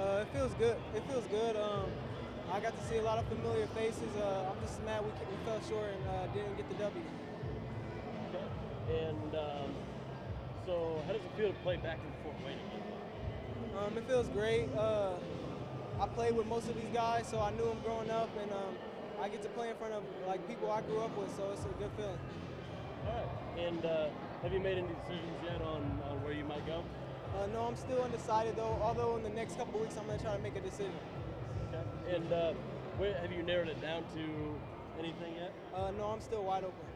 It feels good. It feels good. I got to see a lot of familiar faces. I'm just mad we fell short and didn't get the W. Okay. And so, how does it feel to play back in Fort Wayne again? It feels great. I played with most of these guys, so I knew them growing up, and I get to play in front of like people I grew up with, so it's a good feeling. All right. And have you made any decisions yet on where you might go? No, I'm still undecided though. Although in the next couple of weeks, I'm gonna try to make a decision. Okay. And have you narrowed it down to anything yet? No, I'm still wide open.